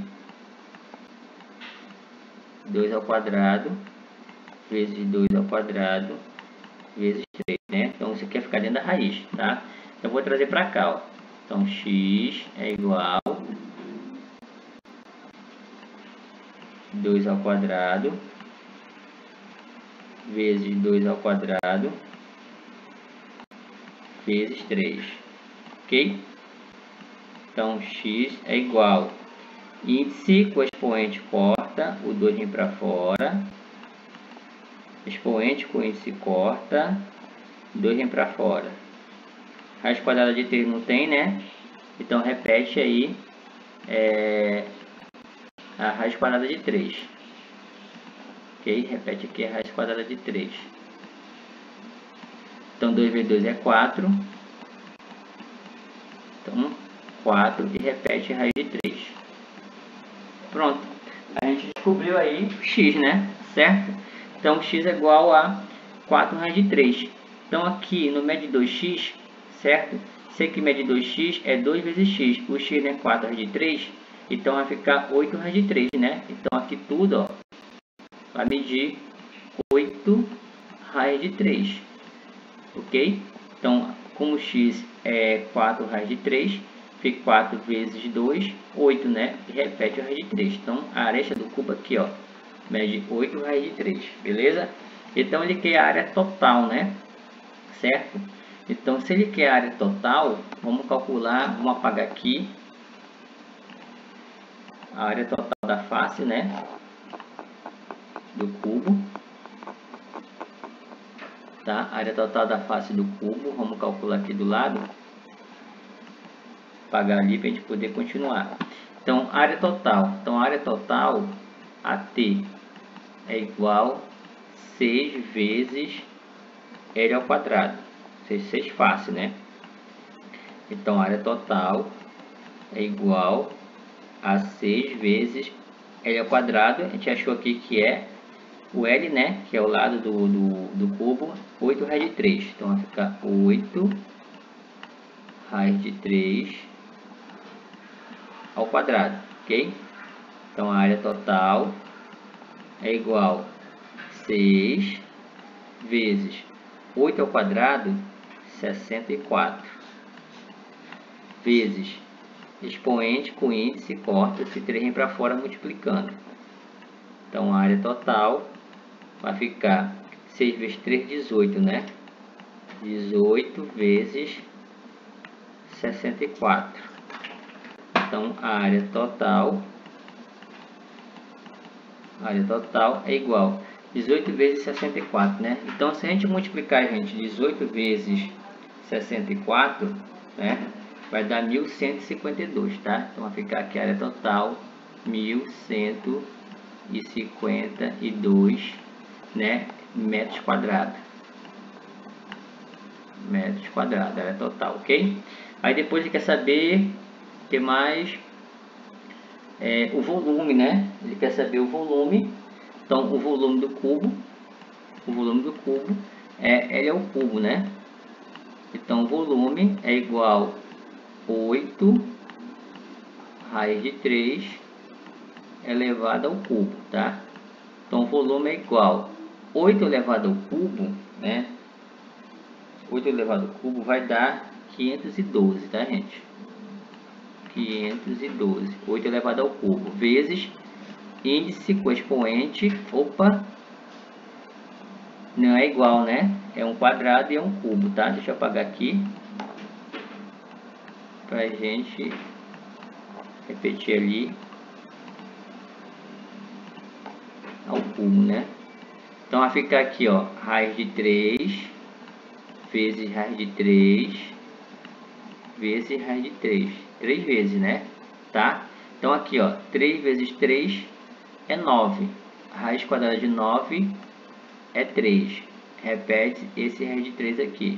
dois ao quadrado vezes dois ao quadrado vezes três, né? Então isso aqui vai ficar dentro da raiz, tá? Então eu vou trazer para cá, ó. Então x é igual a dois ao quadrado vezes dois ao quadrado vezes três, ok? Então x é igual, índice com expoente corta, o dois vem para fora, expoente com índice corta, dois vem para fora. Raiz quadrada de três não tem, né? Então repete aí é, a raiz quadrada de três. Ok? Repete aqui a raiz quadrada de três. Então dois vezes dois é quatro. Então quatro e repete a raiz de três. Pronto. A gente descobriu aí x, né? Certo? Então x é igual a quatro raiz de três. Então aqui no medidor x, certo? Se aqui medidor x é dois vezes x. O x é quatro raiz de três. Então vai ficar oito raiz de três, né? Então aqui tudo, ó, vai medir oito raiz de três. Ok? Então, como x é quatro raiz de três, fica quatro vezes dois, oito, né? E repete a raiz de três. Então, a aresta do cubo aqui, ó, mede oito raiz de três, beleza? Então, ele quer a área total, né? Certo? Então, se ele quer a área total, vamos calcular, vamos apagar aqui a área total da face, né? Do cubo. Tá? A área total da face do cubo, vamos calcular aqui do lado. Apagar ali para a gente poder continuar. Então, área total. Então, a área total, A T, é igual a seis vezes L ao quadrado. seis fácil, né? Então, a área total é igual a seis vezes L ao quadrado. A gente achou aqui que é o L, né, que é o lado do, do, do cubo, oito raiz de três. Então vai ficar oito raiz de três ao quadrado, ok? Então a área total é igual a seis vezes oito ao quadrado, sessenta e quatro, vezes expoente com índice, corta-se, três vem para fora multiplicando. Então a área total vai ficar seis vezes três, dezoito, né? dezoito vezes sessenta e quatro. Então a área total, a área total é igual a dezoito vezes sessenta e quatro, né? Então se a gente multiplicar, gente, dezoito vezes sessenta e quatro, né, vai dar mil cento e cinquenta e dois, tá? Então vai ficar aqui a área total mil cento e cinquenta e dois, né, metros quadrados. Metros quadrados, área total, ok? Aí depois ele quer saber o que mais, é, o volume, né? Ele quer saber o volume. Então o volume do cubo, o volume do cubo é L ao cubo, né? Então o volume é igual a oito raiz de três elevado ao cubo, tá? Então o volume é igual a oito elevado ao cubo, né? oito elevado ao cubo vai dar quinhentos e doze, tá, gente? quinhentos e doze. oito elevado ao cubo vezes índice com expoente. Opa, não é igual, né? É um quadrado e é um cubo, tá? Deixa eu apagar aqui pra gente repetir ali ao cubo, né? Então vai ficar aqui, ó, raiz de três vezes raiz de três vezes raiz de três, três vezes, né? Tá? Então aqui, ó, três vezes três é nove, raiz quadrada de nove é três. Repete esse raiz de três aqui.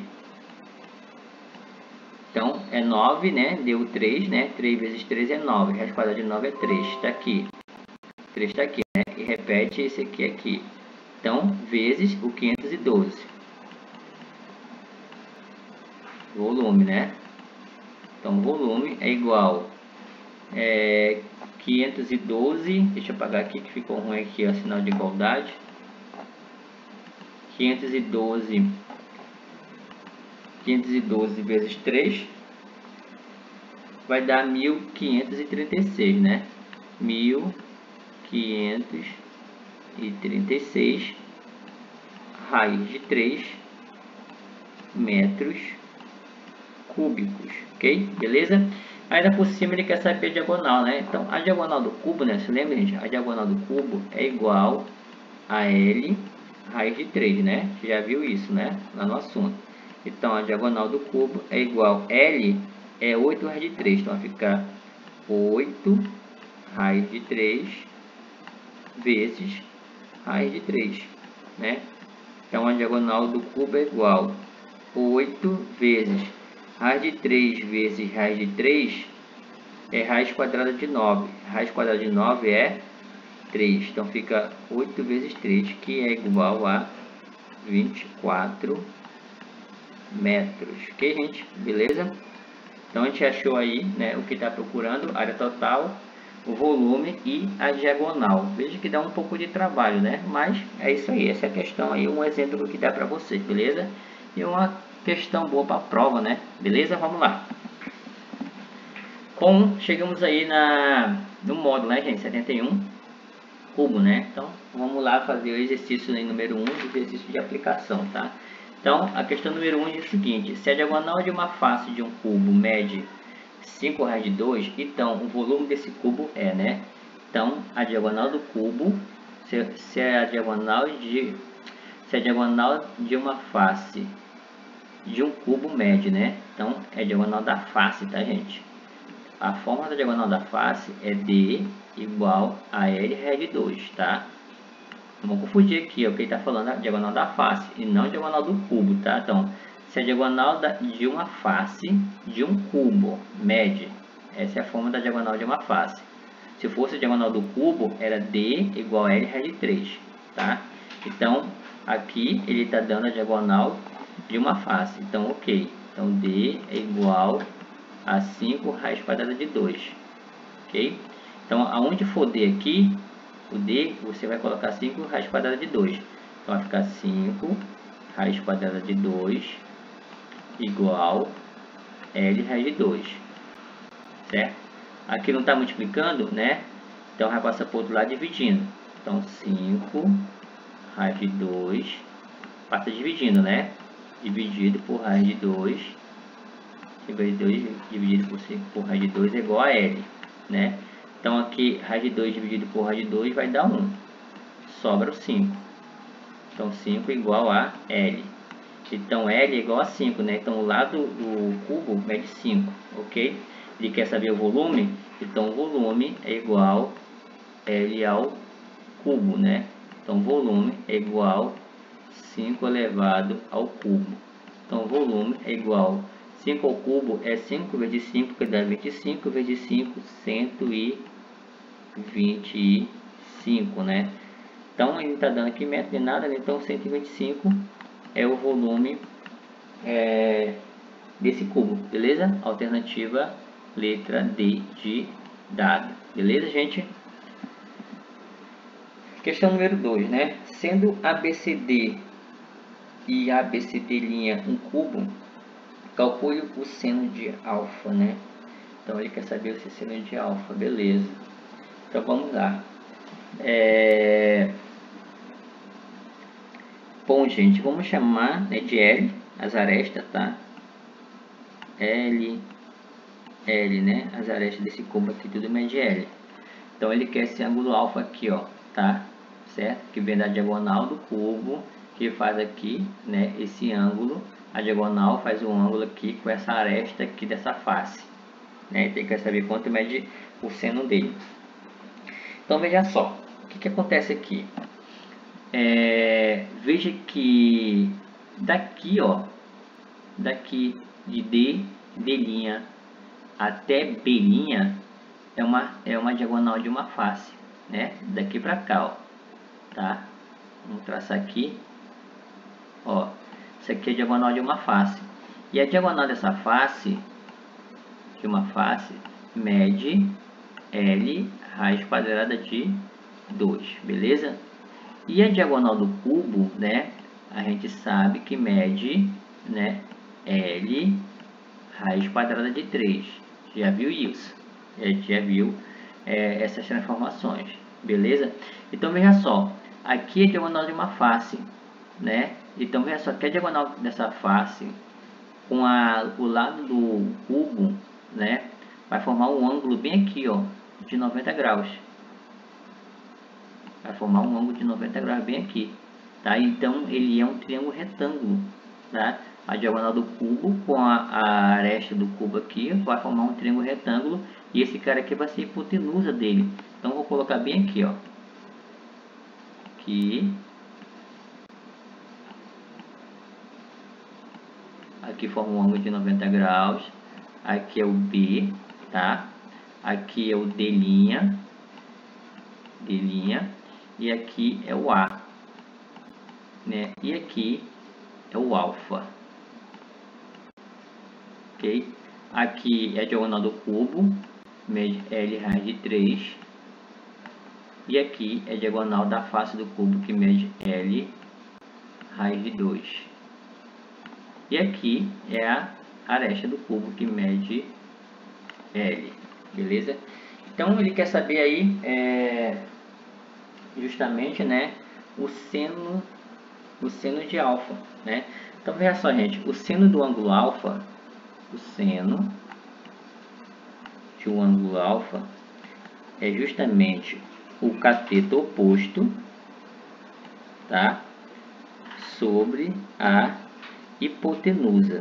Então é nove, né? Deu três, né? três vezes três é nove, raiz quadrada de nove é três, está aqui. três está aqui, né? E repete esse aqui aqui. Então, vezes o quinhentos e doze. Volume, né? Então, volume é igual é, quinhentos e doze. Deixa eu apagar aqui que ficou ruim aqui, ó, sinal de igualdade. quinhentos e doze. quinhentos e doze vezes três vai dar mil quinhentos e trinta e seis, né? mil quinhentos e trinta e seis raiz de três metros cúbicos, ok? Beleza? Ainda por cima ele quer saber a diagonal, né? Então a diagonal do cubo, né? Você lembra, gente? A diagonal do cubo é igual a L raiz de três, né? Você já viu isso, né? Lá no assunto. Então a diagonal do cubo é igual a L é oito raiz de três, então vai ficar oito raiz de três vezes raiz de três, né? Então a diagonal do cubo é igual a oito vezes raiz de três vezes raiz de três é raiz quadrada de nove. Raiz quadrada de nove é três. Então fica oito vezes três, que é igual a vinte e quatro metros. Ok, gente? Beleza? Então a gente achou aí, né, o que está procurando, área total, o volume e a diagonal. Veja que dá um pouco de trabalho, né? Mas é isso aí, essa é a questão aí, um exemplo que dá para vocês, beleza? E uma questão boa para a prova, né? Beleza? Vamos lá. Com, chegamos aí na, no módulo, né, gente? setenta e um cubo, né? Então, vamos lá fazer o exercício aí, número um, do exercício de aplicação, tá? Então, a questão número um diz o seguinte: se a diagonal de uma face de um cubo mede cinco raiz de dois, então o volume desse cubo é, né? Então, a diagonal do cubo, se, se é a diagonal de se a diagonal de uma face de um cubo mede, né? Então, é a diagonal da face, tá, gente? A forma da diagonal da face é D igual a L raiz de dois, tá? Não vou confundir aqui, ó, que ele está falando a diagonal da face e não a diagonal do cubo, tá? Então, se a diagonal da, de uma face de um cubo mede, essa é a forma da diagonal de uma face. Se fosse a diagonal do cubo, era D igual a L raiz de três, tá? Então, aqui ele está dando a diagonal de uma face. Então, ok. Então, D é igual a cinco raiz quadrada de dois. Ok? Então, aonde for D aqui, o D, você vai colocar cinco raiz quadrada de dois. Então, vai ficar cinco raiz quadrada de dois igual L raiz de dois. Certo? Aqui não está multiplicando, né? Então, vai passar para o outro lado dividindo. Então, cinco raiz de dois, passa dividindo, né? Dividido por raiz de dois, raiz de dois dividido por cinco por raiz de dois é igual a L, né? Então, aqui, raiz de dois dividido por raiz de dois vai dar um. Sobra o cinco. Então, cinco igual a L. Então, L é igual a cinco, né? Então, o lado do cubo mede cinco, ok? Ele quer saber o volume? Então, o volume é igual a L ao cubo, né? Então, volume é igual a cinco elevado ao cubo. Então, volume é igual a cinco ao cubo é cinco vezes cinco, que dá vinte e cinco, vezes cinco, cento e vinte e cinco, né? Então, ele está dando aqui metro de nada, né? Então, cento e vinte e cinco é o volume é, desse cubo, beleza? Alternativa letra D de dado, beleza, gente? Questão número dois, né? Sendo A B C D e A B C D' um cubo, calcule o seno de alfa, né? Então, ele quer saber o seno de alfa, beleza. Então, vamos lá. É... Bom, gente, vamos chamar, né, de L, as arestas, tá? L, L, né? As arestas desse cubo aqui, tudo mede L. Então, ele quer esse ângulo alfa aqui, ó, tá? Certo? Que vem da diagonal do cubo, que faz aqui, né, esse ângulo. A diagonal faz um ângulo aqui com essa aresta aqui dessa face, né? Tem que saber quanto mede o seno dele. Então, veja só, o que que acontece aqui? É, veja que daqui, ó, daqui de D, D' até B' é uma, é uma diagonal de uma face, né? Daqui para cá, ó, tá? Vamos traçar aqui, ó. Isso aqui é a diagonal de uma face. E a diagonal dessa face, de uma face, mede L raiz quadrada de dois, beleza? E a diagonal do cubo, né? A gente sabe que mede, né? L raiz quadrada de três. Já viu isso? A gente já viu é, essas transformações, beleza? Então, veja só. Aqui é a diagonal de uma face, né? Então, veja só que a diagonal dessa face com a, o lado do cubo, né? Vai formar um ângulo bem aqui, ó, de noventa graus. Vai formar um ângulo de noventa graus bem aqui, tá? Então, ele é um triângulo retângulo, tá? A diagonal do cubo com a, a aresta do cubo aqui vai formar um triângulo retângulo. E esse cara aqui vai ser a hipotenusa dele. Então, vou colocar bem aqui, ó. Aqui. Aqui forma um ângulo de noventa graus. Aqui é o B, tá? Aqui é o D', D'. E aqui é o A, né? E aqui é o alfa. Ok? Aqui é a diagonal do cubo, mede L raiz de três. E aqui é a diagonal da face do cubo, que mede L raiz de dois. E aqui é a aresta do cubo, que mede L. Beleza? Então, ele quer saber aí, é, justamente, né, o seno, o seno de alfa, né? Então, veja só, gente, o seno do ângulo alfa, o seno de um ângulo alfa é justamente o cateto oposto, tá? Sobre a hipotenusa.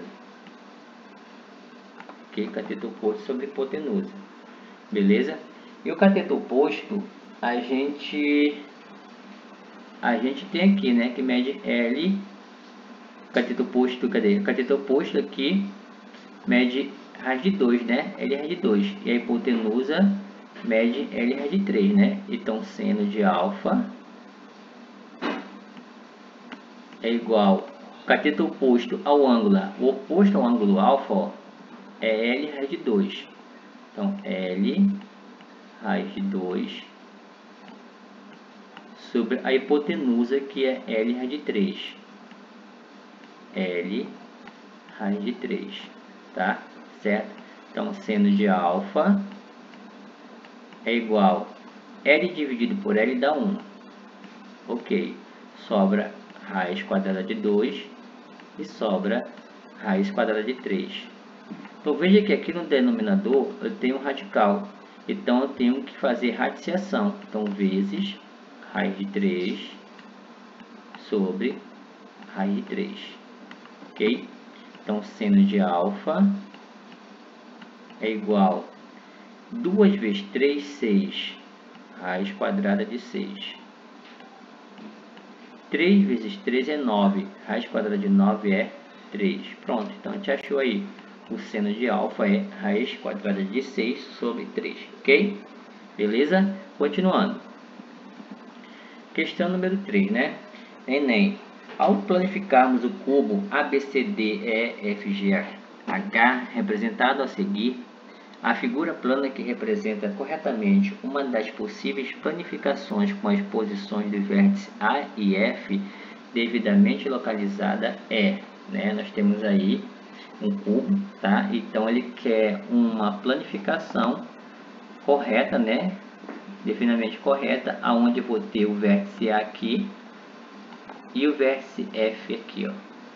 Ok? Cateto oposto sobre hipotenusa. Beleza? E o cateto oposto, a gente a gente tem aqui, né, que mede L. Cateto oposto, cadê? Cateto oposto aqui mede raiz de dois, né? L raiz de dois. E a hipotenusa mede L raiz de três, né? Então, seno de alfa é igual, cateto oposto ao ângulo, o oposto ao ângulo alfa, ó, é L raiz de dois. Então, L raiz de dois sobre a hipotenusa, que é L raiz de três. L raiz de três, tá? Certo? Então, seno de alfa é igual L dividido por L dá um. Ok. Sobra raiz quadrada de dois e sobra raiz quadrada de três. Então, veja que aqui no denominador eu tenho um radical. Então, eu tenho que fazer radiciação. Então, vezes raiz de três sobre raiz de três. Ok? Então, seno de alfa é igual a duas vezes três, seis. Raiz quadrada de seis. três vezes três é nove. Raiz quadrada de nove é três. Pronto, então a gente achou aí. O seno de alfa é raiz quadrada de seis sobre três. Ok? Beleza? Continuando. Questão número três, né? Enem. Ao planificarmos o cubo A B C D E F G H, representado a seguir, a figura plana que representa corretamente uma das possíveis planificações com as posições do vértice A e F devidamente localizada é, né? Nós temos aí um cubo, tá? Então ele quer uma planificação correta, né? Devidamente correta, aonde eu vou ter o vértice A aqui e o vértice F aqui, ó.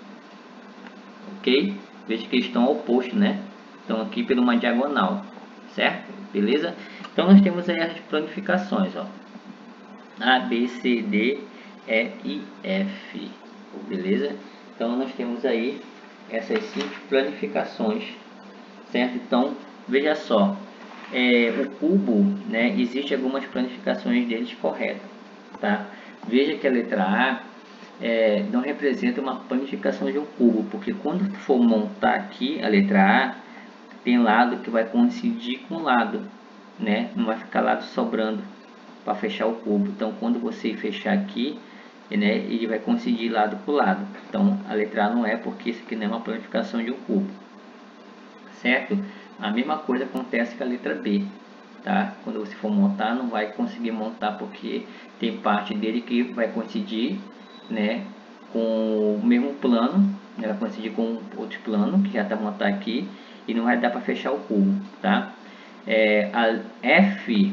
Ok? Veja que eles estão opostos, né? Estão aqui por uma diagonal, certo? Beleza? Então nós temos aí as planificações, ó. A, B, C, D, E e F. Beleza? Então nós temos aí essas cinco planificações, certo? Então, veja só. É, o cubo, né? Existem algumas planificações deles corretas, tá? Veja que a letra A é, não representa uma planificação de um cubo, porque quando for montar aqui a letra A, tem lado que vai coincidir com lado, né? Não vai ficar lado sobrando para fechar o cubo. Então, quando você fechar aqui, né, ele vai coincidir lado com lado. Então, a letra A não é, porque isso aqui não é uma planificação de um cubo, certo? A mesma coisa acontece com a letra B, tá? Quando você for montar, não vai conseguir montar, porque tem parte dele que vai coincidir, né, com o mesmo plano, ela vai coincidir com outro plano que já está montado aqui, e não vai dar para fechar o cubo, tá? É, a F,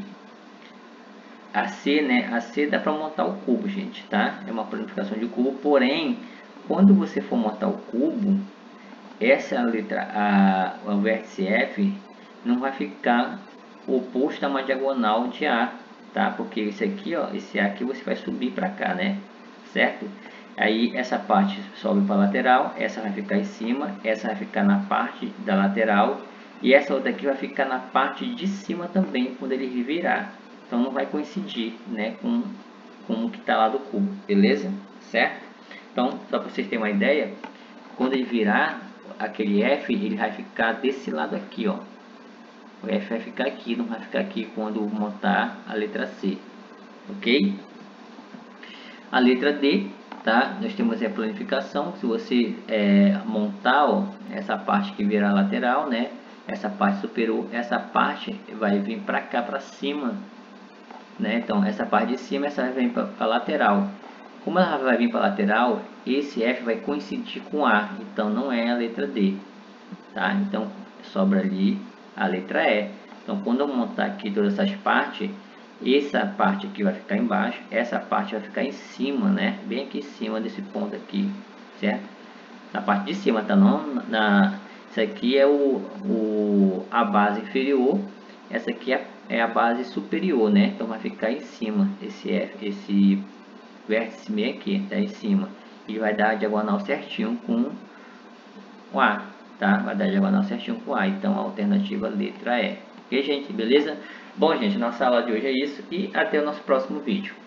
a C, né? A C dá para montar o cubo, gente, tá? É uma planificação de cubo, porém, quando você for montar o cubo, essa letra, a, o vértice F, não vai ficar oposto a uma diagonal de A, tá? Porque esse aqui, ó, esse A aqui você vai subir para cá, né? Certo? Aí essa parte sobe para a lateral, essa vai ficar em cima, essa vai ficar na parte da lateral e essa outra aqui vai ficar na parte de cima também quando ele virar. Então não vai coincidir, né, com, com o que está lá do cubo, beleza? Certo? Então, só para vocês terem uma ideia, quando ele virar aquele F, ele vai ficar desse lado aqui, ó. O F vai ficar aqui, não vai ficar aqui quando montar a letra C, ok? A letra D, tá? Nós temos a planificação. Se você é, montar, ó, essa parte que virar lateral, né? Essa parte superior, essa parte vai vir para cá, para cima, né? Então, essa parte de cima, essa vai vir para a lateral. Como ela vai vir para a lateral, esse F vai coincidir com A, então não é a letra D, tá? Então, sobra ali a letra E. Então, quando eu montar aqui todas essas partes, essa parte aqui vai ficar embaixo, essa parte vai ficar em cima, né? Bem aqui em cima desse ponto aqui, certo? Na parte de cima, tá? Não, na, isso aqui é o, o, a base inferior, essa aqui é, é a base superior, né? Então, vai ficar em cima, esse F, esse vértice meio aqui, tá em cima. E vai dar a diagonal certinho com o A, tá? Vai dar a diagonal certinho com A. Então, a alternativa letra E. Ok, gente? Beleza? Bom, gente, nossa aula de hoje é isso. E até o nosso próximo vídeo.